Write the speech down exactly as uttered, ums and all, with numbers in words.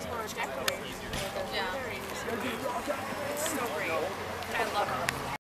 this for a decoration. Yeah. It's so great. I love it.